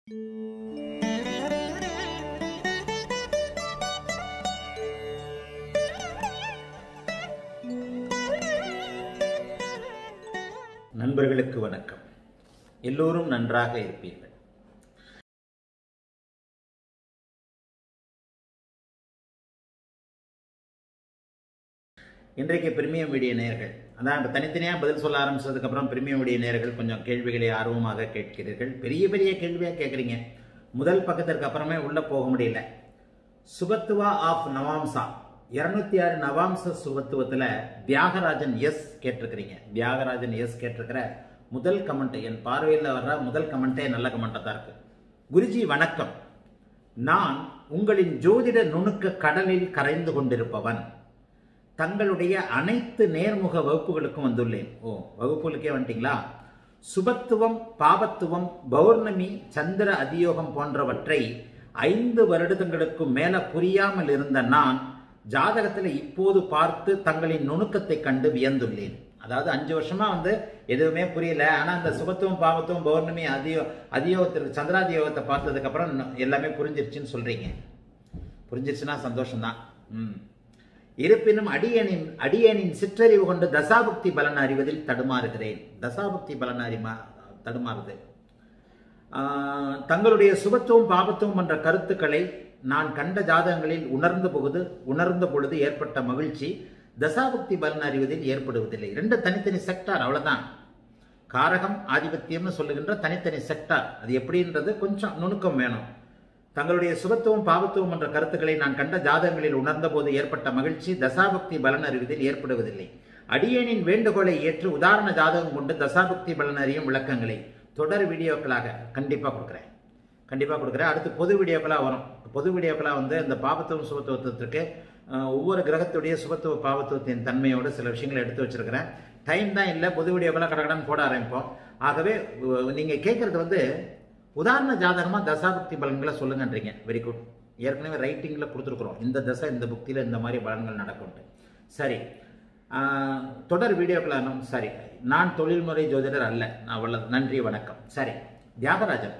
நண்பர்களுக்கு வணக்கம். எல்லோரும் நன்றாக இருப்பீர்கள். இன்றைக்கு பிரீமியம் வீடியோ நேயர்கள், அதான் இப்போ தனித்தனியாக பதில் சொல்ல ஆரம்பிச்சதுக்கப்புறம் பிரீமியம் வீடியோ நேயர்கள் கொஞ்சம் கேள்விகளை ஆர்வமாக கேட்கிறீர்கள். பெரிய பெரிய கேள்வியாக கேட்குறீங்க. முதல் பக்கத்திற்கு அப்புறமே உள்ளே போக முடியல. சுபத்துவா ஆஃப் நவாம்சா 206 நவாம்ச சுபத்துவத்தில் தியாகராஜன் எஸ் கேட்டிருக்கிறீங்க. தியாகராஜன் எஸ் கேட்டிருக்கிற முதல் கமெண்ட், என் பார்வையில் வர்ற முதல் கமெண்ட்டே நல்ல கமெண்ட்டாக தான் இருக்கு. குருஜி வணக்கம், நான் உங்களின் ஜோதிட நுணுக்க கடலில் கரைந்து கொண்டிருப்பவன். தங்களுடைய அனைத்து நேர்முக வகுப்புகளுக்கும் வந்துள்ளேன். வகுப்புகளுக்கே வந்துட்டீங்களா? சுபத்துவம், பாபத்துவம், பௌர்ணமி, சந்திர அதியோகம் போன்றவற்றை 5 வருடங்களுக்கு மேல புரியாமல் இருந்த நான் ஜாதகத்தில் இப்போது பார்த்து தங்களின் நுணுக்கத்தை கண்டு வியந்துள்ளேன். அதாவது 5 வருஷமா எதுவுமே புரியல. ஆனா அந்த சுபத்துவம், பாவத்துவம், பௌர்ணமி, அதியோகத்திற்கு சந்திராதியோகத்தை பார்த்ததுக்கு அப்புறம் எல்லாமே புரிஞ்சிருச்சுன்னு சொல்றீங்க. புரிஞ்சிருச்சுன்னா சந்தோஷம்தான். இருப்பினும் அடியேனின் சிற்றறிவு கொண்டு தசாபுக்தி பலன் அறிவதில் தடுமாறுகிறேன். தசாபுக்தி பலன் தடுமாறுது. தங்களுடைய சுபத்துவம், பாபத்துவம் என்ற கருத்துக்களை நான் கண்ட ஜாதகங்களில் உணர்ந்த பொழுது ஏற்பட்ட மகிழ்ச்சி தசாபுக்தி பலன் அறிவதில் ஏற்படுவதில்லை. 2 தனித்தனி செக்டார், அவ்வளவுதான். காரகம், ஆதிபத்தியம்னு சொல்லுகின்ற தனித்தனி செக்டார். அது எப்படின்றது கொஞ்சம் நுணுக்கம் வேணும். தங்களுடைய சுபத்துவம், பாவத்துவம் என்ற கருத்துக்களை நான் கண்ட ஜாதகங்களில் உணர்ந்த போது ஏற்பட்ட மகிழ்ச்சி தசாபக்தி பலன் அறிவதில் ஏற்படுவதில்லை. அடியேனின் வேண்டுகோளை ஏற்று உதாரண ஜாதகம் கொண்டு தசாபக்தி பலன் அறியும் விளக்கங்களை தொடர் வீடியோக்களாக கண்டிப்பாக கொடுக்குறேன். அடுத்து பொது வீடியோக்களாக வரும். பொது வீடியோக்களாக இந்த பாவத்துவம், சுபத்துவத்திற்கு ஒவ்வொரு கிரகத்துடைய சுபத்துவ பாவத்துவத்தின் தன்மையோடு சில விஷயங்களை எடுத்து வச்சிருக்கிறேன். டைம் தான் இல்லை, பொது வீடியோக்களாக கடகடன் போட ஆரம்பிப்போம். ஆகவே நீங்கள் கேட்குறது உதாரண ஜாதகமா தசாபக்தி பலன்களை சொல்லுங்கன்றீங்க. Very good. ஏற்கனவே ரைட்டிங்ல கொடுத்துருக்குறோம், இந்த தசை இந்த புக்தியில இந்த மாதிரி பலன்கள் நடக்கும். சரி, தொடர் வீடியோக்கள சரி. நான் தொழில்முறை ஜோதிடர் அல்ல. அவ்வளவு. நன்றி, வணக்கம். சரி, தியாகராஜன்,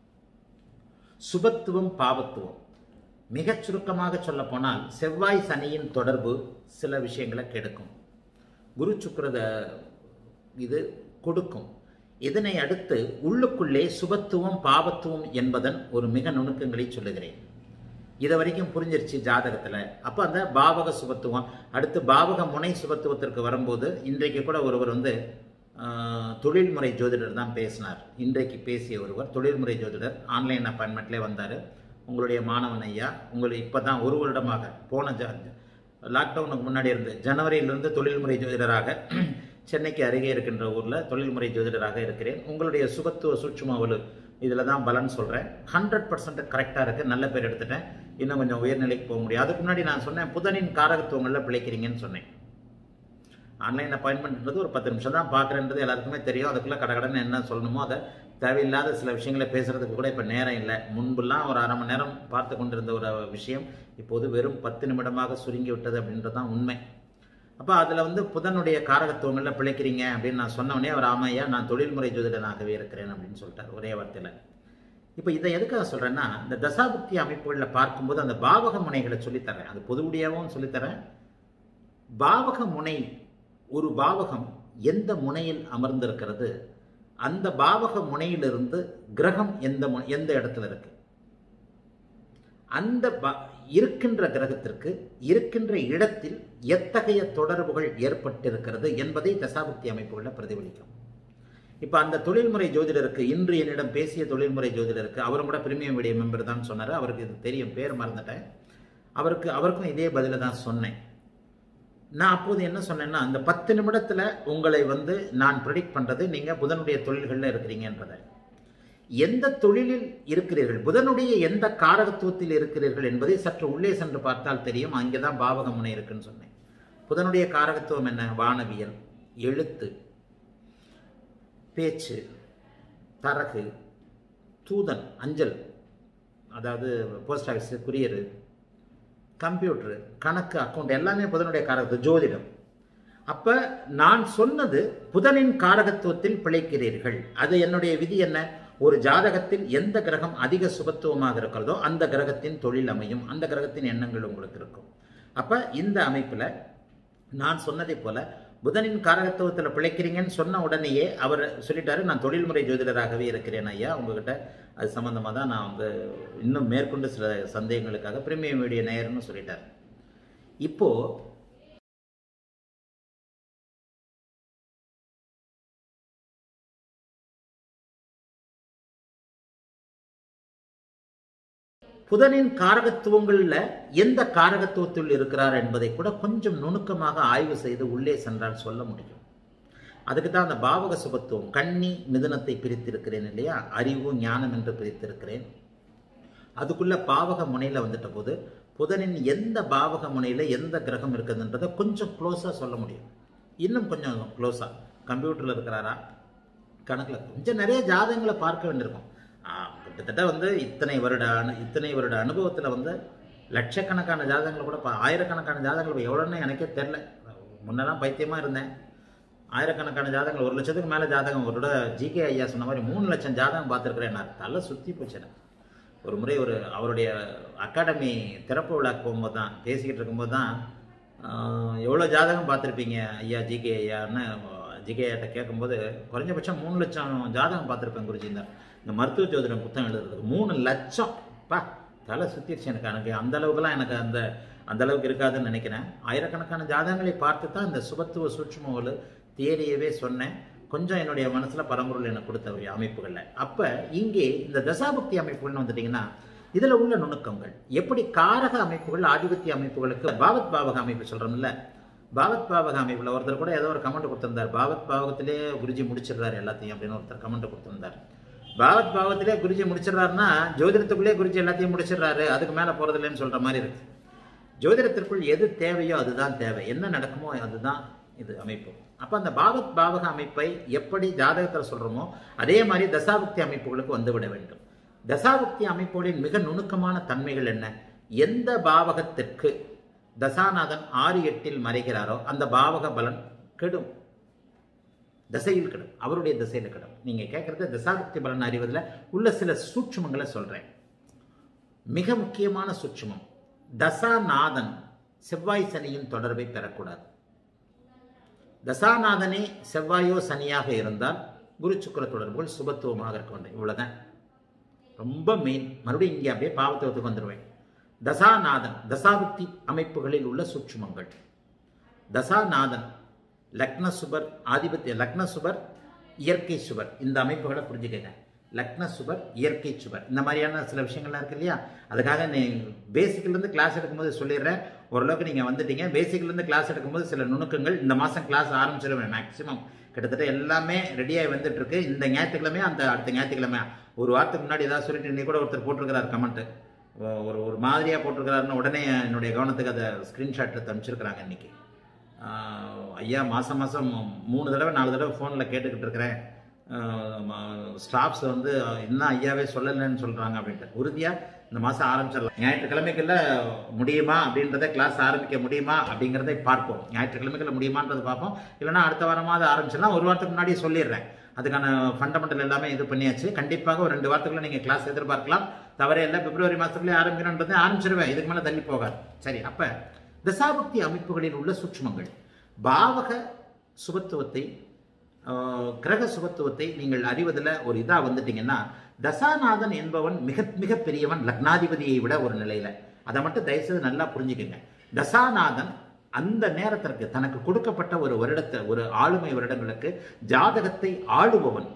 சுபத்துவம், பாவத்துவம் மிகச் சுருக்கமாக சொல்ல போனால் செவ்வாய் சனியின் தொடர்பு சில விஷயங்களை கெடுக்கும். குரு சுக்கிர இது கொடுக்கும். இதனை அடுத்து உள்ளுக்குள்ளே சுபத்துவம், பாவத்துவம் என்பதன் ஒரு மிக நுணுக்கங்களை சொல்லுகிறேன். இதை வரைக்கும் புரிஞ்சிருச்சு ஜாதகத்தில். அப்போ அந்த பாவக சுபத்துவம், அடுத்து பாவக முனை சுபத்துவத்திற்கு வரும்போது இன்றைக்கு கூட ஒருவர் தொழில்முறை ஜோதிடர் தான் பேசினார். இன்றைக்கு பேசிய ஒருவர் தொழில்முறை ஜோதிடர், ஆன்லைன் அப்பாயின்மெண்ட்லேயே வந்தார். உங்களுடைய மாணவன் ஐயா, உங்களுக்கு இப்போ தான் 1 வருடமாக, போன லாக்டவுனுக்கு முன்னாடி இருந்து ஜனவரியிலிருந்து தொழில்முறை ஜோதிடராக சென்னைக்கு அருகே இருக்கின்ற ஊரில் தொழில்முறை ஜோதிடராக இருக்கிறேன். உங்களுடைய சுபத்துவ சூட்சும வலு இதில் தான் பலன் சொல்கிறேன். 100% கரெக்டாக இருக்குது. நல்ல பேர் எடுத்துட்டேன். இன்னும் கொஞ்சம் உயர்நிலைக்கு போக முடியும். அதுக்கு முன்னாடி நான் சொன்னேன், புதனின் காரகத்துவங்களில் பிழைக்கிறீங்கன்னு சொன்னேன். ஆன்லைன் அப்பாயின்மெண்ட்ன்றது ஒரு 10 நிமிஷம் தான் பார்க்குறேன்றது எல்லாருக்குமே தெரியும். அதுக்குள்ளே கடகடன்னு என்ன சொல்லணுமோ அதை தேவையில்லாத சில விஷயங்களை பேசுகிறதுக்கு கூட இப்போ நேரம் இல்லை. முன்புலாம் ஒரு 1/2 மணி நேரம் பார்த்து கொண்டிருந்த ஒரு விஷயம் இப்போது வெறும் 10 நிமிடமாக சுருங்கி விட்டது அப்படின்றது தான் உண்மை. அப்போ அதில் புதனுடைய காரகத்துவங்களில் பிழைக்கிறீங்க அப்படின்னு நான் சொன்னோடனே அவர் ஆமையா நான் தொழில்முறை ஜோதிடனாகவே இருக்கிறேன் அப்படின்னு சொல்லிட்டார் ஒரே வார்த்தையில். இப்போ இதை எதுக்காக சொல்கிறேன்னா, இந்த தசாபுக்தி அமைப்புகளில் பார்க்கும்போது அந்த பாவக முனைகளை சொல்லித்தரேன். அது பொதுவுடையாகவும் சொல்லித்தரேன். பாவக முனை, ஒரு பாவகம் எந்த முனையில் அமர்ந்திருக்கிறது, அந்த பாவக முனையிலிருந்து கிரகம் எந்த இடத்துல இருக்கு, அந்த இருக்கின்ற கிரகத்திற்கு இருக்கின்ற இடத்தில் எத்தகைய தொடர்புகள் ஏற்பட்டிருக்கிறது என்பதை தசாபுக்தி அமைப்புகளில் பிரதிபலிக்கும். இப்போ அந்த தொழில்முறை ஜோதிடருக்கு, இன்று என்னிடம் பேசிய தொழில்முறை ஜோதிடருக்கு, அவரும் கூட பிரீமியம் வீடியோ மெம்பர் தான் சொன்னார். அவருக்கு இது தெரியும், பேர் மறந்துட்டேன். அவருக்கும் இதே பதில தான் சொன்னேன். நான் அப்போது என்ன சொன்னேன்னா, அந்த 10 நிமிடத்தில் உங்களை நான் ப்ரெடிக்ட் பண்ணுறது நீங்கள் புதனுடைய தொழில்களில் இருக்கிறீங்கன்றதை, எந்த தொழிலில் இருக்கிறீர்கள், புதனுடைய எந்த காரகத்துவத்தில் இருக்கிறீர்கள் என்பதை சற்று உள்ளே சென்று பார்த்தால் தெரியும். அங்கேதான் பாவக முனை இருக்குன்னு சொன்னேன். புதனுடைய காரகத்துவம் என்ன? வானவியல், எழுத்து, பேச்சு, தரகு, தூதன், அஞ்சல், அதாவது போஸ்ட் ஆஃபீஸ், குரியரு, கம்ப்யூட்டரு, கணக்கு, அக்கௌண்ட் எல்லாமே புதனுடைய காரகத்துவம். ஜோதிடம். அப்ப நான் சொன்னது புதனின் காரகத்துவத்தில் பிழைக்கிறீர்கள். அது என்னுடைய விதி என்ன? ஒரு ஜாதகத்தில் எந்த கிரகம் அதிக சுபத்துவமாக இருக்கிறதோ அந்த கிரகத்தின் தொழில் அமையும், அந்த கிரகத்தின் எண்ணங்கள் உங்களுக்கு இருக்கும். அப்ப இந்த அமைப்புல நான் சொன்னதை போல புதனின் காரகத்துவத்தில் பிழைக்கிறீங்கன்னு சொன்ன உடனேயே அவர் சொல்லிட்டாரு, நான் தொழில்முறை ஜோதிடராகவே இருக்கிறேன் ஐயா, உங்ககிட்ட அது சம்பந்தமாக தான் நான் வந்து இன்னும் மேற்கொண்டு சில சந்தேகங்களுக்காக பிரீமியம் மீடியா நேயர்னு சொல்லிட்டார். இப்போ புதனின் காரகத்துவங்களில் எந்த காரகத்துவத்தில் இருக்கிறார் என்பதை கூட கொஞ்சம் நுணுக்கமாக ஆய்வு செய்து உள்ளே சென்றால் சொல்ல முடியும். அதுக்கு தான் அந்த பாவக சுபத்துவம், கன்னி மிதுனத்தை பிரித்திருக்கிறேன் இல்லையா, அறிவு ஞானம் என்று பிரித்திருக்கிறேன். அதுக்குள்ள பாவக முனையில் வந்துட்ட போது புதனின் எந்த பாவக முனையில் எந்த கிரகம் இருக்குதுன்றதை கொஞ்சம் க்ளோஸாக சொல்ல முடியும். இன்னும் கொஞ்சம் க்ளோஸாக கம்ப்யூட்டரில் இருக்கிறாரா, கணக்கில் கொஞ்சம் நிறைய ஜாதகங்களை பார்க்க வேண்டியிருக்கும். கிட்டத்தட்ட வந்து இத்தனை வருட அனுபவத்தில் வந்து லட்சக்கணக்கான ஜாதகங்களை கூட ஆயிரக்கணக்கான ஜாதகங்கள் எவ்வளோன்னு எனக்கே தெரில. முன்னெல்லாம் பைத்தியமாக இருந்தேன். ஆயிரக்கணக்கான ஜாதகங்கள், 1 லட்சத்துக்கு மேலே ஜாதகம். ஒரு ஜிகே ஐயா சொன்ன மாதிரி 3 லட்சம் ஜாதகம் பார்த்துருக்குறேன். நான் தலை சுற்றி போச்சு எனக்கு. ஒரு முறை அவருடைய அகாடமி திறப்பு விழாக்கு போகும்போது தான் பேசிக்கிட்டு இருக்கும்போது தான், எவ்வளோ ஜாதகம் பார்த்துருப்பீங்க ஐயா ஜிகே ஐயான்னு ஜிகே ஐயாட்ட கேட்கும்போது, குறைஞ்சபட்சம் 3 லட்சம் ஜாதகம் பார்த்துருப்பேன் குருஜி. இந்த மருத்துவ ஜோதிடம் புத்தகம் எழுதுறதுக்கு 3 லட்சம் தலை சுற்றிடுச்சு எனக்கு. அந்த அளவுக்குலாம் எனக்கு அந்த அளவுக்கு இருக்காதுன்னு நினைக்கிறேன். ஆயிரக்கணக்கான ஜாதகங்களை பார்த்து தான் இந்த சுபத்துவ சூட்சும தியரியவே சொன்னேன். கொஞ்சம் என்னுடைய மனசில் பரம்பொருள் எனக்கு கொடுத்த அமைப்புகளில். அப்போ இங்கே இந்த தசாபக்தி அமைப்புகள்னு வந்துட்டிங்கன்னா இதில் உள்ள நுணுக்கங்கள் எப்படி காரக அமைப்புகள் ஆதிபத்திய அமைப்புகளுக்கு பாவத் பாவக அமைப்பு சொல்கிறோம்ல, பாவத் பாவக அமைப்பில் ஒருத்தர் கூட ஏதோ ஒரு கமெண்ட் கொடுத்துருந்தார், பாவத் பாவகத்திலே குருஜி முடிச்சிடுறாரு எல்லாத்தையும் அப்படின்னு ஒருத்தர் கமெண்ட் கொடுத்துருந்தார். பாவத் பாவத்திலே குருஜி முடிச்சிடறாருன்னா ஜோதிடத்துக்குள்ளே குருஜி எல்லாத்தையும் முடிச்சிடறாரு, அதுக்கு மேலே போகிறதில்லைன்னு சொல்கிற மாதிரி இருக்கு. ஜோதிடத்திற்குள் எது தேவையோ அதுதான் தேவை, என்ன நடக்குமோ அதுதான் இது அமைப்பு. அப்போ அந்த பாவத் பாவக அமைப்பை எப்படி ஜாதகத்தில் சொல்கிறோமோ அதே மாதிரி தசாபுக்தி அமைப்புகளுக்கு வந்துவிட வேண்டும். தசாபுக்தி அமைப்புகளின் மிக நுணுக்கமான தன்மைகள் என்ன? எந்த பாவகத்திற்கு தசாநாதன் 6-8 மறைகிறாரோ அந்த பாவக பலன் கெடும், தசையில் கெடும், அவருடைய திசையில் கெடும். நீங்கள் கேட்குறது தசாபுக்தி பலன் அறிவதில் உள்ள சில சூட்சுமங்களை சொல்கிறேன். மிக முக்கியமான சூட்சுமம், தசாநாதன் செவ்வாய் சனியின் தொடர்பை பெறக்கூடாது. தசாநாதனே செவ்வாயோ சனியாக இருந்தால் குரு சுக்கிர தொடர்புகள் சுபத்துவமாக இருக்க வேண்டும். இவ்வளவுதான் ரொம்ப மெயின். மறுபடியும் இங்கே அப்படியே பாவத்துவத்துக்கு வந்துடுவேன். தசாநாதன் தசாபுக்தி அமைப்புகளில் உள்ள சூட்சுமங்கள். தசாநாதன் லக்ன சுபர் ஆதிபத்திய, லக்ன சுபர் இயற்கை சுபர், இந்த அமைப்புகளை புரிஞ்சுக்கங்க. லக்ன சுபர் இயற்கை சுபர் இந்த மாதிரியான சில விஷயங்கள்லாம் இருக்கு இல்லையா. அதுக்காக நீ பேசிக்லேருந்து கிளாஸ் எடுக்கும்போது சொல்லிடுறேன், ஓரளவுக்கு நீங்கள் வந்துட்டீங்க. பேசிக்லேருந்து கிளாஸ் எடுக்கும்போது சில நுணுக்கங்கள், இந்த மாதம் கிளாஸ் ஆரம்பிச்சிடுவேன். மேக்ஸிமம் கிட்டத்தட்ட எல்லாமே ரெடியாகி வந்துட்டு இருக்கு. இந்த ஞாயிற்றுக்கிழமை அடுத்த ஞாயிற்றுக்கிழமை ஒரு வாரத்துக்கு முன்னாடி ஏதாவது சொல்லிட்டு இன்னைக்கு கூட ஒருத்தர் போட்டிருக்கிறார் கமெண்ட்டு, ஒரு மாதிரியாக போட்டிருக்கிறாருன்னு உடனே என்னுடைய கவனத்துக்கு அதை ஸ்க்ரீன்ஷாட்டில் அனுப்பிச்சிருக்கிறாங்க. இன்னைக்கு ஐயா மாதம் 3 தடவை 4 தடவை ஃபோனில் கேட்டுக்கிட்டு இருக்கிறேன், ஸ்டாஃப்ஸ் வந்து இன்னும் ஐயாவே சொல்லலைன்னு சொல்கிறாங்க அப்படின்ட்டு. உறுதியாக இந்த மாதம் ஆரம்பிச்சிடலாம். ஞாயிற்றுக்கிழமைக்குள்ள முடியுமா அப்படின்றத, கிளாஸ் ஆரம்பிக்க முடியுமா அப்படிங்கிறதை பார்ப்போம். ஞாயிற்றுக்கிழமைக்குள்ள முடியுமான்றது பார்ப்போம். இல்லைனா அடுத்த வாரமாவது ஆரம்பிச்சிடலாம். ஒரு வாரத்துக்கு முன்னாடி சொல்லிடுறேன். அதுக்கான ஃபண்டமெண்டல் எல்லாமே இது பண்ணியாச்சு. கண்டிப்பாக ஒரு 2 வாரத்துக்குள்ள நீங்கள் கிளாஸ் எதிர்பார்க்கலாம். தவறே இல்லை. பிப்ரவரி மாதத்துக்குள்ளே ஆரம்பிக்கணுன்றதை ஆரம்பிச்சிடுவேன். இதுக்கு மேலே தள்ளி போகாது. சரி, அப்போ தசாபக்தி அமைப்புகளில் உள்ள சூட்சுமங்கள், பாவக சுபத்துவத்தை, கிரக சுபத்துவத்தை நீங்கள் அறிவதில் ஒரு இதாக வந்துட்டீங்கன்னா, தசாநாதன் என்பவன் மிக மிக பெரியவன் லக்னாதிபதியை விட ஒரு நிலையில. அதை மட்டும் தயவுசெய்து நல்லா புரிஞ்சுக்கங்க. தசாநாதன் அந்த நேரத்திற்கு தனக்கு கொடுக்கப்பட்ட ஒரு வருடத்தை, ஒரு ஆளுமை வருடங்களுக்கு ஜாதகத்தை ஆளுபவன்,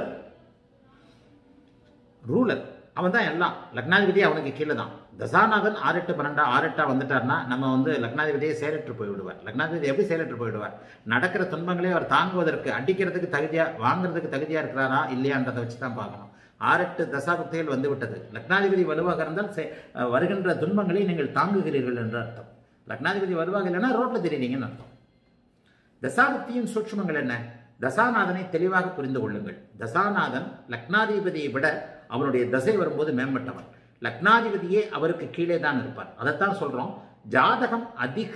ரூலர் அவன் தான் எல்லாம். லக்னாதிபதி அவனுக்கு கீழே தான். தசாநாதன் 6-8 வந்துட்டார்னா நம்ம வந்து லக்னாதிபதியை செயலற்று போய்விடுவார். லக்னாதிபதி எப்படி செயலற்று போய்விடுவார்? நடக்கிற துன்பங்களே அவர் தாங்குவதற்கு, அடிக்கிறதுக்கு தகுதியாக, வாங்குறதுக்கு தகுதியாக இருக்கிறாரா இல்லையான்றதை வச்சு தான் பார்க்கணும். 6-8 தசாபக்திகள் வந்து விட்டது. லக்னாதிபதி வலுவாக இருந்தால் வருகின்ற துன்பங்களை நீங்கள் தாங்குகிறீர்கள் என்று அர்த்தம். லக்னாதிபதி வலுவாக இல்லைன்னா ரோட்ல தெரியுறீங்கன்னு அர்த்தம். தசாபக்தியின் சூட்சுமங்கள் என்ன? தசாநாதனை தெளிவாக புரிந்து கொள்ளுங்கள். தசாநாதன் லக்னாதிபதியை விட அவனுடைய தசை வரும்போது மேம்பட்டவன். லக்னாதிபதியே அவருக்கு கீழே தான் இருப்பார். அதைத்தான் சொல்றோம், ஜாதகம் அதிக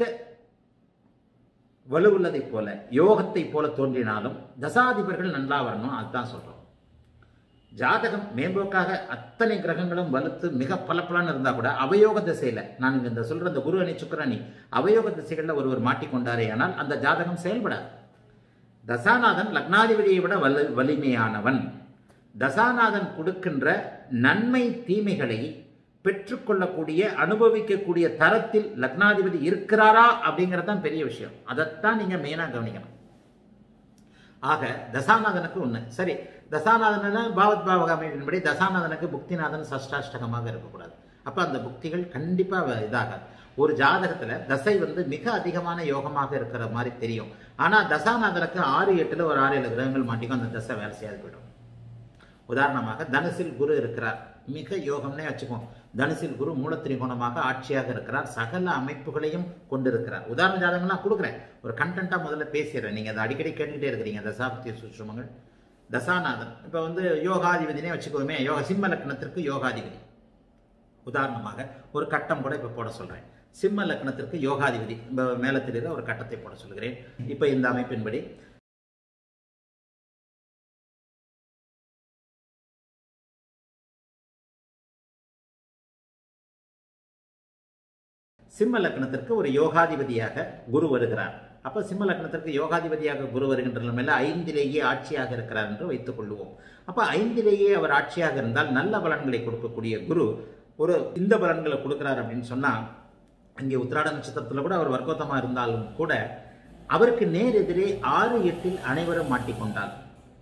வலுவுள்ளதை போல, யோகத்தை போல தோன்றினாலும் தசாதிபர்கள் நல்லா வரணும். அதுதான் சொல்றோம். ஜாதகம் மேம்போக்காக அத்தனை கிரகங்களும் வலுத்து மிக பலப்பலன்னு இருந்தா கூட அவயோக திசையில, நான் இந்த சொல்ற இந்த குரு அணி சுக்கிர அணி அவயோக திசைகளில் ஒருவர் மாட்டிக்கொண்டாரே ஆனால் அந்த ஜாதகம் செயல்படாது. தசாநாதன் லக்னாதிபதியை விட வலிமையானவன். தசாநாதன் கொடுக்கின்ற நன்மை தீமைகளை பெற்றுக்கொள்ளக்கூடிய அனுபவிக்கக்கூடிய தரத்தில் லக்னாதிபதி இருக்கிறாரா அப்படிங்கிறது தான் பெரிய விஷயம். அதைத்தான் நீங்க மெயினா கவனிக்கணும். ஆக தசாநாதனுக்கு ஒண்ணு சரி, தசாநாதன் பாவத் பாவக அமைப்பின்படி தசாநாதனுக்கு புக்திநாதன் சஷ்டாஷ்டகமாக இருக்கக்கூடாது. அப்ப அந்த புக்திகள் கண்டிப்பா இதாகாது. ஒரு ஜாதகத்துல தசை மிக அதிகமான யோகமாக இருக்கிற மாதிரி தெரியும். ஆனா தசாநாதனுக்கு 6-8 ஒரு 6-7 கிரகங்கள் மாட்டிக்கும், அந்த தசை வேலை செய்யாது போயிடும். உதாரணமாக தனுசில் குரு இருக்கிறார், மிக யோகம்னே வச்சுக்கோம். தனுசில் குரு மூலத்திரிகோணமாக ஆட்சியாக இருக்கிறார், சகல அமைப்புகளையும் கொண்டிருக்கிறார். உதாரண ஜாதகம்லாம் கொடுக்குறேன், ஒரு கண்டென்ட்டா முதல்ல பேசிடுறேன். நீங்க அதை அடிக்கடி கேட்டுக்கிட்டே இருக்கிறீங்க. தசாபக்தி சூட்சுமங்கள். தசாநாதன் இப்ப யோகாதிபதினே வச்சுக்கோமே, சிம்ம லக்னத்திற்கு யோகாதிபதி. உதாரணமாக ஒரு கட்டம் கூட இப்ப போட சொல்றேன். சிம்ம லக்னத்திற்கு யோகாதிபதி மேலத்தில் ஒரு கட்டத்தை போட சொல்கிறேன். இப்ப இந்த அமைப்பின்படி சிம்ம லக்னத்திற்கு ஒரு யோகாதிபதியாக குரு வருகிறார். அப்ப சிம்ம லக்னத்திற்கு யோகாதிபதியாக குரு வருகின்ற நிலைமையில 5லேயே ஆட்சியாக இருக்கிறார் என்று வைத்துக் கொள்வோம். அப்ப 5லேயே அவர் ஆட்சியாக இருந்தால் நல்ல பலன்களை கொடுக்கக்கூடிய குரு ஒரு இந்த பலன்களை கொடுக்கிறார் அப்படின்னு சொன்னா, இங்கே உத்திராட நட்சத்திரத்துல கூட அவர் வர்க்கோத்தமா இருந்தாலும் கூட அவருக்கு நேர் எதிரே 6-8 அனைவரும் மாட்டிக்கொண்டார்.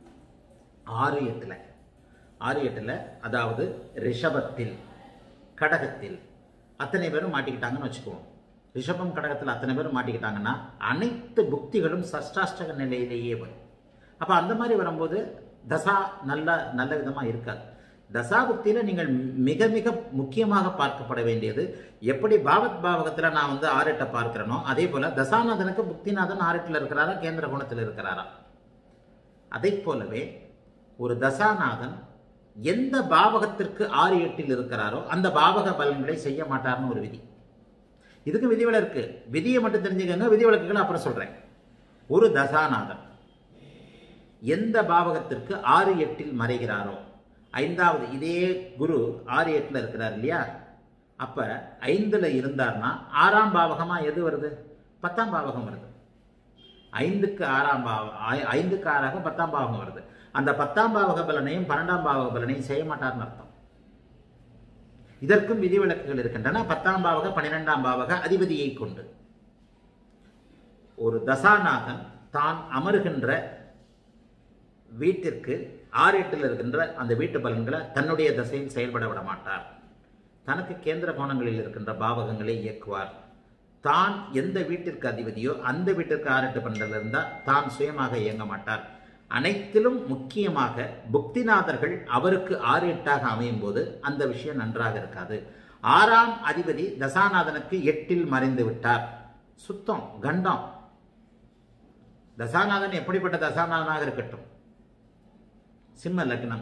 6-8 அதாவது ரிஷபத்தில் கடகத்தில் அத்தனை பேரும் மாட்டிக்கிட்டாங்கன்னு வச்சுக்குவோம். ரிஷபம் கடகத்தில் அத்தனை பேரும் மாட்டிக்கிட்டாங்கன்னா அனைத்து புக்திகளும் சஷ்டாஷ்டக நிலையிலேயே வரும். அப்ப அந்த மாதிரி வரும்போது தசா நல்ல விதமா இருக்காது. தசா புக்தியில நீங்கள் மிக மிக முக்கியமாக பார்க்கப்பட வேண்டியது, எப்படி பாவத் பாவகத்துல நான் 6-8 பார்க்கிறேனோ அதே போல தசாநாதனுக்கு புக்திநாதன் 6-8 இருக்கிறாரா, கேந்திர குணத்தில் இருக்கிறாரா. அதை போலவே ஒரு தசாநாதன் எந்த பாவகத்திற்கு 6-8 இருக்கிறாரோ அந்த பாவக பலன்களை செய்ய மாட்டார்னு ஒரு விதி. இதுக்கு விதிவிலக்கு, விதியை மட்டும் தெரிஞ்சுக்கங்க, விதிவிலக்குகளை அப்புறம் சொல்றேன். ஒரு தசாநாதன் எந்த பாவகத்திற்கு 6-8 மறைகிறாரோ, 5வது இதே குரு 6-8 இருக்கிறார் இல்லையா, அப்ப 5ல் இருந்தார்னா 6ஆம் பாவகமா எது வருது? 10ஆம் பாவகம் வருது. 5க்கு 6ஆக 10ஆம் பாவகம் வருது. அந்த 10ஆம் பாவக பலனையும் 12ஆம் பாவக பலனையும் செய்ய மாட்டார்னு அர்த்தம். இதற்கும் விதிவிலக்குகள் இருக்கின்றன. 10ஆம் பாவக 12ஆம் பாவக அதிபதியை கொண்டு ஒரு தசாநாதன் தான் அமருகின்ற வீட்டிற்கு 6-8 இருக்கின்ற அந்த வீட்டு பலன்களை தன்னுடைய தசையில் செயல்பட விட மாட்டார். தனக்கு கேந்திர கோணங்களில் இருக்கின்ற பாவகங்களை இயக்குவார். தான் எந்த வீட்டிற்கு அதிபதியோ அந்த வீட்டிற்கு 6-8 பன்னெண்டில் இருந்தால் தான் சுயமாக இயங்க மாட்டார். அனைத்திலும் முக்கியமாக புக்திநாதர்கள் அவருக்கு 6-8 அமையும் போது அந்த விஷயம் நன்றாக இருக்காது. 6ஆம் அதிபதி தசாநாதனுக்கு 8 மறைந்து விட்டார், சுத்தம் கண்டம். தசாநாதன் எப்படிப்பட்ட தசாநாதனாக இருக்கட்டும், சிம்ம லக்னம்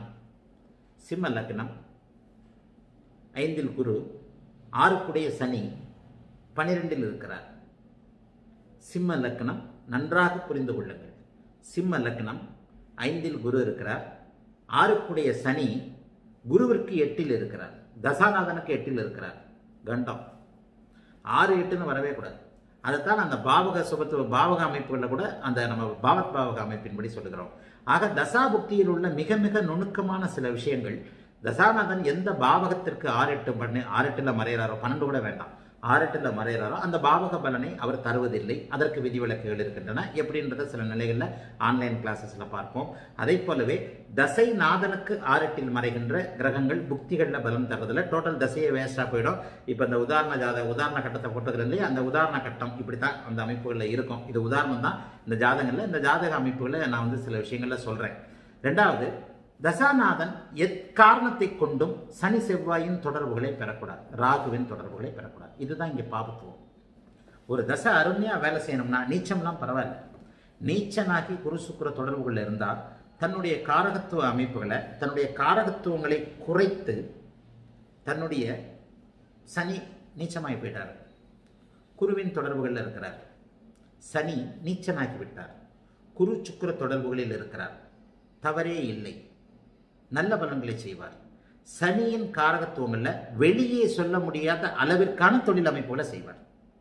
5ல் குரு, 6க்குடைய சனி, 12ல் இருக்கிறார். சிம்ம லக்னம் நன்றாக புரிந்து கொள்ளுங்கள். சிம்ம லக்னம் 5ல் குரு இருக்கிறார், 6க்குடைய சனி குருவிற்கு 8ல் இருக்கிறார், தசாநாதனுக்கு 8ல் இருக்கிறார். கண்டம் 6-8 வரவே கூடாது. அதைத்தான் அந்த பாவக அமைப்புகளில் கூட அந்த நம்ம பாவத் பாவக அமைப்பின்படி சொல்லுகிறோம். ஆக தசாபுக்தியில் உள்ள மிக மிக நுணுக்கமான சில விஷயங்கள், தசாநாதன் எந்த பாவகத்திற்கு 6-8 மறைகிறாரோ, 12 கூட வேண்டாம், 6-8 மறைகிறாரோ அந்த பாவக பலனை அவர் தருவதில்லை. அதற்கு விதிவிலக்குகள் இருக்கின்றன. எப்படின்றத சில நிலைகளில் ஆன்லைன் கிளாஸஸ்ல பார்ப்போம். அதை போலவே தசை நாதனுக்கு 6-8 மறைகின்ற கிரகங்கள் புக்திகளில் பலம் தருவதில்லை. டோட்டல் தசையை வேஸ்டா போயிடும். இப்போ இந்த உதாரண கட்டத்தை போட்டதுல இல்லையே, அந்த உதாரண கட்டம் இப்படித்தான் அந்த அமைப்புகளில் இருக்கும். இது உதாரணம் தான். இந்த ஜாதகங்களில் இந்த ஜாதக அமைப்புகளை நான் சில விஷயங்கள்ல சொல்றேன். 2வது, தசாநாதன் எக்காரணத்தை கொண்டும் சனி செவ்வாயின் தொடர்புகளை பெறக்கூடாது, ராகுவின் தொடர்புகளை பெறக்கூடாது. இதுதான் இங்கே பாபத்துவம். ஒரு தசை அருமையா வேலை செய்யணும்னா நீச்சம்லாம் பரவாயில்ல, நீச்சனாகி குரு சுக்கிர தொடர்புகள் இருந்தால் தன்னுடைய காரகத்துவ அமைப்புகளை, தன்னுடைய காரகத்துவங்களை குறைத்து தன்னுடைய சனி நீச்சமாகி போயிட்டார், குருவின் தொடர்புகளில் இருக்கிறார். சனி நீச்சனாகி விட்டார், குரு சுக்கிர தொடர்புகளில் இருக்கிறார். தவறே இல்லை. நல்ல பலன்களை செய்வார். சனியின் காரகத்துவங்கள்ல வெளியே சொல்ல முடியாத அளவிற்கான தொழில் அமைப்புகளை செய்வார்.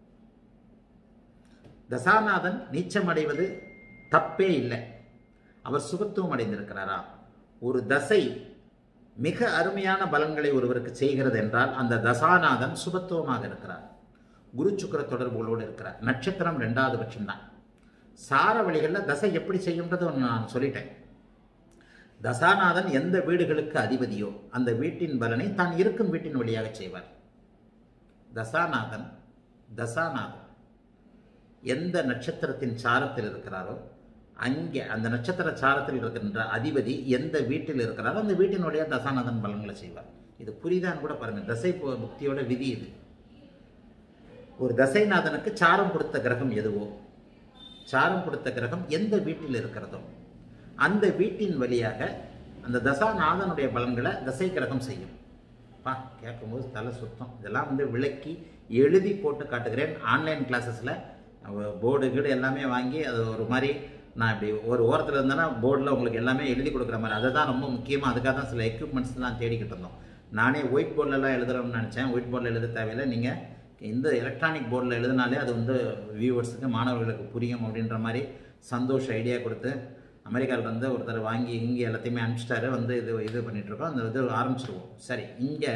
தசாநாதன் நீச்சம் அடைவது தப்பே இல்லை. அவர் சுபத்துவம் அடைந்திருக்கிறாரா? ஒரு தசை மிக அருமையான பலன்களை ஒருவருக்கு செய்கிறது என்றால் அந்த தசாநாதன் சுபத்துவமாக இருக்கிறார். குரு சுக்கிர தொடர்புகளோடு இருக்கிறார். நட்சத்திரம் 2வது பட்சம்தான். சார வழிகளில் தசை எப்படி செய்யும்ன்றது நான் சொல்லிட்டேன். தசாநாதன் எந்த வீடுகளுக்கு அதிபதியோ அந்த வீட்டின் பலனை தான் இருக்கும் வீட்டின் வழியாக செய்வார். தசாநாதன் எந்த நட்சத்திரத்தின் சாரத்தில் இருக்கிறாரோ அங்கே அந்த நட்சத்திர சாரத்தில் இருக்கின்ற அதிபதி எந்த வீட்டில் இருக்கிறாரோ அந்த வீட்டின் வழியாக தசாநாதன் பலன்களை செய்வார். இது புரிதான்னு கூட பாருங்க. தசை புக்தியோட விதி இது. ஒரு தசைநாதனுக்கு சாரம் கொடுத்த கிரகம் எதுவோ, சாரம் கொடுத்த கிரகம் எந்த வீட்டில் இருக்கிறதோ அந்த வீட்டின் வழியாக அந்த தசாநாதனுடைய பலன்களை தசை கிரகம் செய்யும். கேட்கும்போது தலை சுத்தம். இதெல்லாம் விளக்கி எழுதி போட்டு காட்டுகிறேன். ஆன்லைன் கிளாஸஸில் போர்டு கீடு எல்லாமே வாங்கி அது ஒரு மாதிரி நான் இப்படி ஒரு ஓரத்தில் இருந்தேன்னா போர்டில் உங்களுக்கு எல்லாமே எழுதி கொடுக்குற மாதிரி. அதை தான் ரொம்ப முக்கியமாக. அதுக்காக தான் சில எக்யூப்மெண்ட்ஸ் தான் தேடிக்கிட்டு இருந்தோம். நானே ஒயிட் போர்டிலலாம் எழுதுறோம்னு நினச்சேன். ஒயிட் போர்டில் எழுத தேவையில்லை. நீங்கள் இந்த எலக்ட்ரானிக் போர்டில் எழுதினாலே அது வியூவர்ஸுக்கு மாணவர்களுக்கு புரியும் அப்படின்ற மாதிரி சந்தோஷ ஐடியா கொடுத்து அமெரிக்காவில் ஒருத்தர் வாங்கி இங்கே எல்லாத்தையுமே அனுப்பிச்சிட்டாரு. இது பண்ணிகிட்ருக்கோம். அந்த இது ஆரம்பிச்சிருவோம். சரி, இங்கே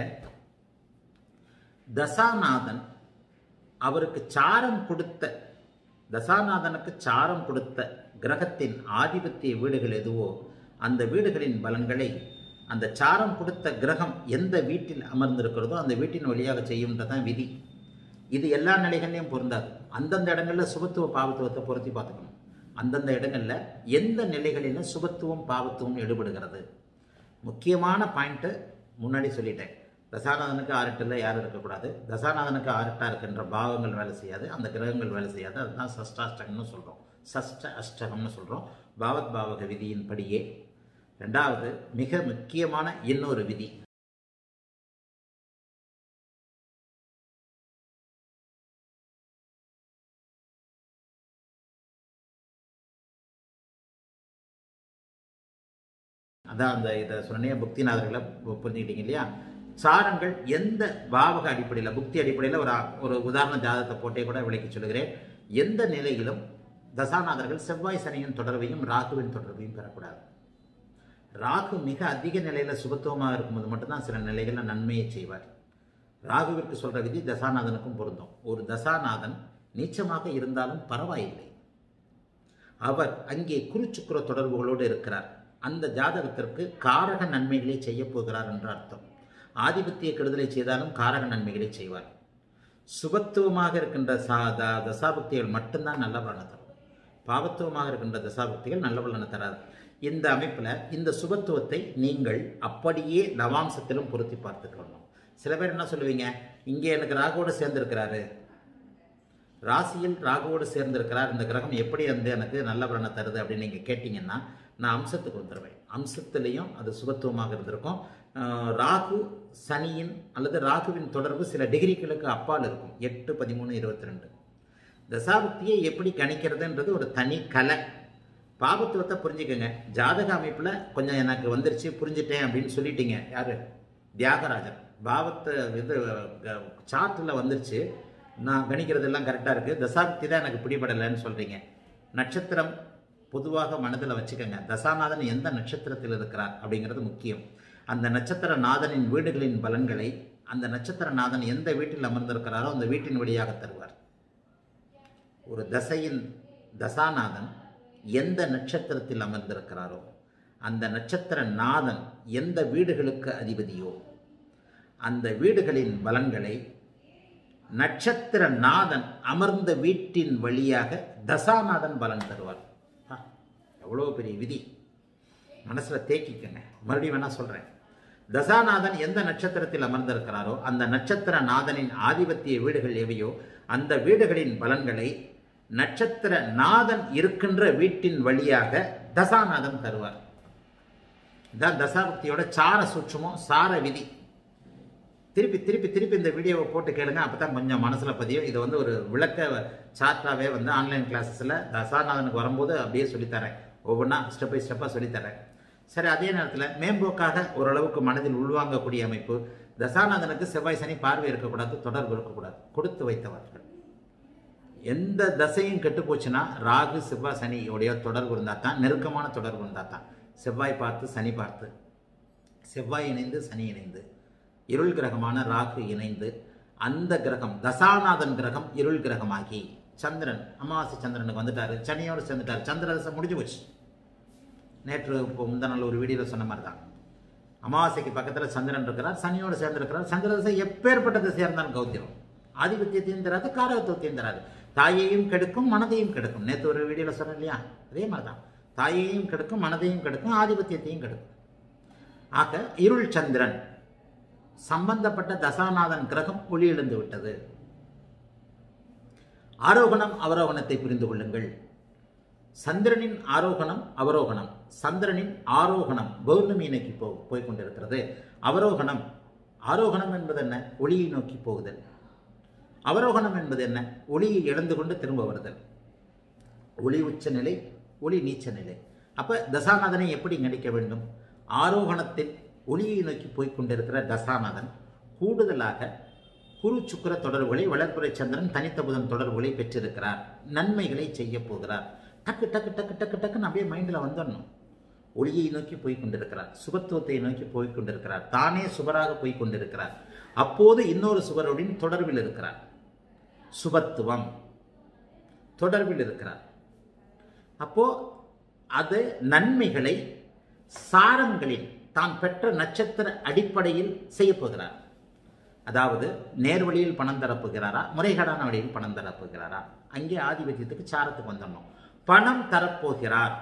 தசாநாதன் அவருக்கு சாரம் கொடுத்த தசாநாதனுக்கு சாரம் கொடுத்த கிரகத்தின் ஆதிபத்திய வீடுகள் எதுவோ அந்த வீடுகளின் பலன்களை அந்த சாரம் கொடுத்த கிரகம் எந்த வீட்டில் அமர்ந்திருக்கிறதோ அந்த வீட்டின் வழியாக செய்யும்ன்றதான் விதி. இது எல்லா நிலைகள்லையும் பொருந்தாது. அந்தந்த இடங்களில் சுபத்துவ பாவத்துவத்தை பொருத்தி பார்த்துக்கணும். அந்தந்த இடங்களில் எந்த நிலைகளில் சுபத்துவம் பாவத்துவம் ஈடுபடுகிறது. முக்கியமான பாயிண்ட்டு முன்னாடி சொல்லிட்டேன். தசாநாதனுக்கு 6-8 யாரும் இருக்கக்கூடாது. தசாநாதனுக்கு 6-8 இருக்கின்ற பாவங்கள் வேலை செய்யாது, அந்த கிரகங்கள் வேலை செய்யாது. அதுதான் சஷ்டாஷ்டகம்னு சொல்கிறோம். அஷ்டகம்னு சொல்கிறோம். பாவத் பாவக விதியின் படியே 2வது மிக முக்கியமான இன்னொரு விதி. அதான் அந்த இதை சொன்னே புக்திநாதர்களை புரிஞ்சுக்கிட்டீங்க இல்லையா? சாரங்கள் எந்த பாவக அடிப்படையில், புக்தி அடிப்படையில் ஒரு உதாரண ஜாதகத்தை போட்டே கூட விளக்கி சொல்லுகிறேன். எந்த நிலையிலும் தசாநாதர்கள் செவ்வாய் சனியின் தொடர்பையும் ராகுவின் தொடர்பையும் பெறக்கூடாது. ராகு மிக அதிக நிலையில் சுபத்துவமாக இருக்கும்போது மட்டும்தான் சில நிலைகளில் நன்மையை செய்வார். ராகுவிற்கு சொல்கிற விதி தசாநாதனுக்கும் பொருந்தும். ஒரு தசாநாதன் நீச்சமாக இருந்தாலும் பரவாயில்லை, அவர் அங்கே குரு சுக்கிர தொடர்புகளோடு இருக்கிறார். அந்த ஜாதகத்திற்கு காரக நன்மைகளை செய்ய போகிறார் என்ற அர்த்தம். ஆதிபத்திய கெடுதலை செய்தாலும் காரக நன்மைகளை செய்வார். சுபத்துவமாக இருக்கின்ற தசாபக்திகள் மட்டும்தான் நல்ல பலனை தரும். பாவத்துவமாக இருக்கின்ற தசாபக்திகள் நல்ல பலனை தராது. இந்த அமைப்பில் இந்த சுபத்துவத்தை நீங்கள் அப்படியே நவாம்சத்திலும் பொருத்தி பார்த்துக்கணும். சில பேர் என்ன சொல்லுவீங்க, இங்கே எனக்கு ராகுவோடு சேர்ந்திருக்கிறாரு, ராசியில் ராகுவோடு சேர்ந்திருக்கிறார், இந்த கிரகம் எப்படி எனக்கு நல்ல பலனை தருது அப்படின்னு நீங்கள் கேட்டிங்கன்னா நான் அம்சத்துக்கு வந்துடுவேன். அம்சத்துலேயும் அது சுபத்துவமாக இருந்திருக்கும். ராகு சனியின் அல்லது ராகுவின் தொடர்பு சில டிகிரிகளுக்கு அப்பால் இருக்கும். 8, 13, 22. தசாபக்தியை எப்படி கணிக்கிறதுன்றது ஒரு தனி கலை. பாவத்துவத்தை புரிஞ்சுக்கங்க. ஜாதக அமைப்பில் கொஞ்சம் எனக்கு வந்துருச்சு புரிஞ்சுட்டேன் அப்படின்னு சொல்லிட்டீங்க. யார்? தியாகராஜன். பாவத்தை சார்ட்டில் வந்துருச்சு, நான் கணிக்கிறதெல்லாம் கரெக்டாக இருக்குது, தசாபக்தி தான் எனக்கு பிடிபடலைன்னு சொல்கிறீங்க. நட்சத்திரம் பொதுவாக மனதில் வச்சுக்கோங்க. தசாநாதன் எந்த நட்சத்திரத்தில் இருக்கிறார் அப்படிங்கிறது முக்கியம். அந்த நட்சத்திர நாதனின் வீடுகளின் பலன்களை அந்த நட்சத்திர நாதன் எந்த வீட்டில் அமர்ந்திருக்கிறாரோ அந்த வீட்டின் வழியாக தருவார். ஒரு தசையின் தசாநாதன் எந்த நட்சத்திரத்தில் அமர்ந்திருக்கிறாரோ அந்த நட்சத்திர நாதன் எந்த வீடுகளுக்கு அதிபதியோ அந்த வீடுகளின் பலன்களை நட்சத்திர நாதன் அமர்ந்த வீட்டின் வழியாக தசாநாதன் பலன் தருவார். எவ்வளோ பெரிய விதி, மனசில் தேக்கிக்கங்க. மறுபடியும் வேணா சொல்கிறேன். தசாநாதன் எந்த நட்சத்திரத்தில் அமர்ந்திருக்கிறாரோ அந்த நட்சத்திர நாதனின் ஆதிபத்திய வீடுகள் எவையோ அந்த வீடுகளின் பலன்களை நட்சத்திர நாதன் இருக்கின்ற வீட்டின் வழியாக தசாநாதன் தருவார். இதான் தசாபக்தியோட சார சூட்சமோ சார விதி. திருப்பி திருப்பி திருப்பி இந்த வீடியோவை போட்டு கேளுங்க, அப்போ தான் கொஞ்சம் மனசில் பதியும். இது ஒரு விளக்க சார்ட்டாகவே ஆன்லைன் கிளாஸஸில் தசாநாதனுக்கு வரும்போது அப்படியே சொல்லித்தரேன். ஒவ்வொன்றா ஸ்டெப் பை ஸ்டெப்பாக சொல்லித்தரேன். சரி, அதே நேரத்தில் மேம்போக்காக ஓரளவுக்கு மனதில் உள்வாங்கக்கூடிய அமைப்பு. தசாநாதனுக்கு செவ்வாய் சனி பார்வை இருக்கக்கூடாது, தொடர்பு இருக்கக்கூடாது. கொடுத்து வைத்தவர்கள் எந்த தசையும் கெட்டு போச்சுன்னா ராகு செவ்வாய் சனியோடைய தொடர்பு இருந்தால் தான், நெருக்கமான தொடர்பு இருந்தால் தான். செவ்வாய் பார்த்து சனி பார்த்து, செவ்வாய் இணைந்து சனி இணைந்து, இருள் கிரகமான ராகு இணைந்து, அந்த கிரகம் தசாநாதன் கிரகம் இருள் கிரகமாகி சந்திரன் அமாவாசை சந்திரனுக்கு வந்துட்டாரு, சனியோடு சேர்ந்துட்டாரு. சந்திர தசை முடிஞ்சு போச்சு. நேற்று இப்போ முந்தா நாள் ஒரு வீடியோவில் சொன்ன மாதிரி தான். அமாவாசைக்கு பக்கத்தில் சந்திரன் இருக்கிறார், சனியோடு சேர்ந்திருக்கிறார். சந்திர தசை எப்பேற்பட்ட திசையாக இருந்தாலும் கௌத்திரம். ஆதிபத்தியத்தையும் தராது, காரகத்துவத்தையும் தராது. தாயையும் கெடுக்கும், மனதையும் கெடுக்கும். நேற்று ஒரு வீடியோவில் சொன்னேன் இல்லையா, அதே மாதிரி தான். தாயையும் கெடுக்கும், மனதையும் கெடுக்கும், ஆதிபத்தியத்தையும் கெடுக்கும். ஆக இருள் சந்திரன் சம்பந்தப்பட்ட தசாநாதன் கிரகம் ஒளி எழுந்து விட்டது. ஆரோகணம் அவரோகணத்தை புரிந்து கொள்ளுங்கள். சந்திரனின் ஆரோகணம் அவரோகணம், சந்திரனின் ஆரோகணம் பௌர்ணமி நோக்கி போய் கொண்டிருக்கிறது. அவரோகணம், ஆரோகணம் என்பது என்ன? ஒளியை நோக்கி போகுதல். அவரோகணம் என்பது என்ன? ஒளியை இழந்து கொண்டு திரும்ப வருதல். ஒளி உச்ச நிலை, ஒளி நீச்ச நிலை. அப்ப தசாநாதனை எப்படி கணிக்க வேண்டும்? ஆரோகணத்தில் ஒளியை நோக்கி போய்கொண்டிருக்கிற தசாநாதன் கூடுதலாக குரு சுக்கிர தொடர்புகளை, வளர்ப்புரை சந்திரன் தனித்த புதன் தொடர்புகளை பெற்றிருக்கிறார். நன்மைகளை செய்ய போகிறார். டக்கு டக்கு டக்கு டக்கு டக்குன்னு அப்படியே மைண்டில் வந்துடணும். ஒளியை நோக்கி போய்கொண்டிருக்கிறார், சுபத்துவத்தை நோக்கி போய்கொண்டிருக்கிறார், தானே சுபராக போய்கொண்டிருக்கிறார். அப்போது இன்னொரு சுபருடன் தொடர்பில் இருக்கிறார். சுபத்துவம் தொடர்பில் இருக்கிறார். அப்போ அது நன்மைகளை சாரங்களில் தான் பெற்ற நட்சத்திர அடிப்படையில் செய்ய போகிறார். அதாவது நேர்வழியில் பணம் தரப்போகிறாரா, முறைகேடான வழியில் பணம் தரப்போகிறாரா? அங்கே ஆதிபத்தியத்துக்கு சாரத்துக்கு வந்துடணும். பணம் தரப்போகிறார்.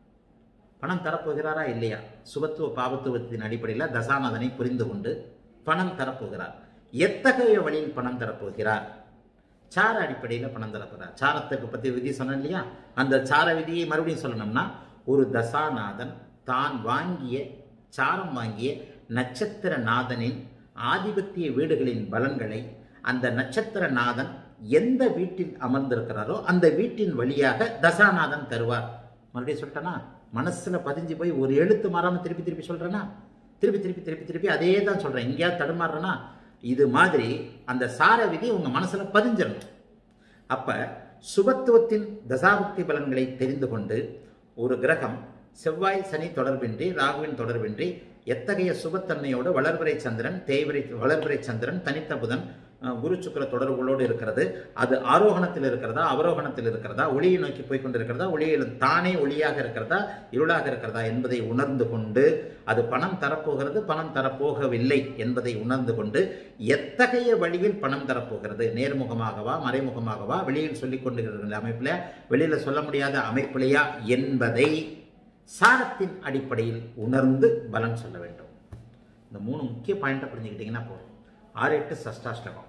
பணம் தரப்போகிறாரா இல்லையா? சுபத்துவ பாவத்துவத்தின் அடிப்படையில் தசாநாதனை புரிந்து கொண்டு பணம் தரப்போகிறார். எத்தகைய வழியில் பணம் தரப்போகிறார்? சார அடிப்படையில் பணம் தரப்போகிறார். சாரத்துக்கு பற்றி விதி சொன்னேன் இல்லையா, அந்த சார விதியை மறுபடியும் சொல்லணும்னா, ஒரு தசாநாதன் தான் வாங்கிய சாரம் வாங்கிய நட்சத்திர நாதனின் ஆதிபத்திய வீடுகளின் பலன்களை அந்த நட்சத்திர நாதன் எந்த வீட்டில் அமர்ந்திருக்கிறாரோ அந்த வீட்டின் வழியாக தசாநாதன் தருவார். மறுபடியும் சொல்லிட்டேன்னா மனசுல பதிஞ்சு போய் ஒரு எழுத்து மாறாம திருப்பி திருப்பி சொல்றேன்னா, திருப்பி திருப்பி திருப்பி திருப்பி அதே தான் சொல்றேன். எங்கேயாவது தடுமாறுறேன்னா இது மாதிரி அந்த சார விதி உங்க மனசுல பதிஞ்சிடணும். அப்ப சுபத்துவத்தின் தசாபக்தி பலன்களை தெரிந்து கொண்டு ஒரு கிரகம் செவ்வாய் சனி தொடர்பின்றி, ராகுவின் தொடர்பின்றி, எத்தகைய சுபத்தன்மையோடு வளர்பிறை சந்திரன், வளர்பிறை சந்திரன், தனித்த புதன், குரு சுக்கிர தொடர்புகளோடு இருக்கிறது. அது ஆரோகணத்தில் இருக்கிறதா, அவரோகணத்தில் இருக்கிறதா, ஒளியை நோக்கி போய்கொண்டிருக்கிறதா, ஒளியில் தானே ஒளியாக இருக்கிறதா, இருளாக இருக்கிறதா என்பதை உணர்ந்து கொண்டு, அது பணம் தரப்போகிறது, பணம் தரப்போகவில்லை என்பதை உணர்ந்து கொண்டு, எத்தகைய வழியில் பணம் தரப்போகிறது, நேர்முகமாகவா மறைமுகமாகவா, வெளியில் சொல்லிக் கொண்டிருக்கிற அமைப்பில், வெளியில் சொல்ல முடியாத அமைப்பிலையா என்பதை சாரத்தின் அடிப்படையில் உணர்ந்து பலன் சொல்ல வேண்டும். இந்த 3 முக்கிய பாயிண்டை புரிஞ்சுக்கிட்டீங்கன்னா போதும். 6-8 சஷ்டாஷ்டகம்,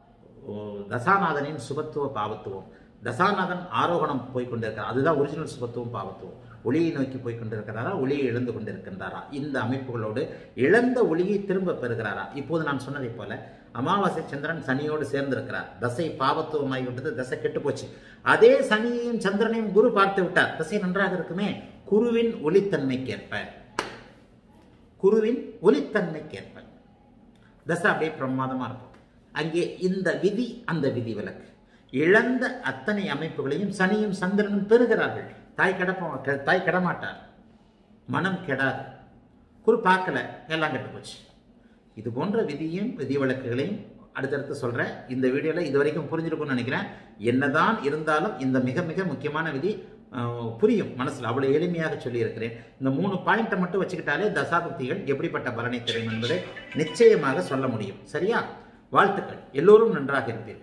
தசாநாதனின் சுபத்துவ பாவத்துவம். தசாநாதன் ஆரோகணம் போய்கொண்டிருக்கிறார், அதுதான் ஒரிஜினல் சுபத்துவம் பாவத்துவம். ஒளியை நோக்கி போய்கொண்டிருக்கிறாரா, ஒளியை இழந்து கொண்டிருக்கின்றாரா? இந்த அமைப்புகளோடு இழந்த ஒளியை திரும்ப பெறுகிறாரா? இப்போது நான் சொன்னதை போல அமாவாசை சந்திரன் சனியோடு சேர்ந்திருக்கிறார். தசை பாவத்துவமாகிவிட்டது, தசை கெட்டு போச்சு. அதே சனியையும் சந்திரனையும் குரு பார்த்து விட்டார். தசை நன்றாக இருக்குமே. குருவின் ஒளித்தன்மைக்கேற்ப, குருவின் ஒளித்தன்மைக்கேற்ப தசை அப்படியே பிரமாதமா இருக்கும். அங்கே இந்த விதி அந்த விதி விலக்கு. இழந்த அத்தனை அமைப்புகளையும் சனியும் சந்திரனும் பெறுகிறார்கள். தாய் கெடமாட்டார், மனம் கெடாது. குரு பார்க்கல, எல்லாம் கெட்டு போச்சு. இது போன்ற விதியும் விதி விலக்குகளையும் அடுத்தடுத்து சொல்றேன். இந்த வீடியோல இது வரைக்கும் புரிஞ்சிருக்கும்னு நினைக்கிறேன். என்னதான் இருந்தாலும் இந்த மிக மிக முக்கியமான விதி புரியும் மனசுல. அவ்வளவு எளிமையாக சொல்லி இருக்கிறேன். இந்த 3 பாயிண்டை மட்டும் வச்சுக்கிட்டாலே தசாபக்திகள் எப்படிப்பட்ட பலனை தரும் என்பதை நிச்சயமாக சொல்ல முடியும். சரியா? வாழ்த்துக்கள். எல்லோரும் நன்றாக இருப்பீர்கள்.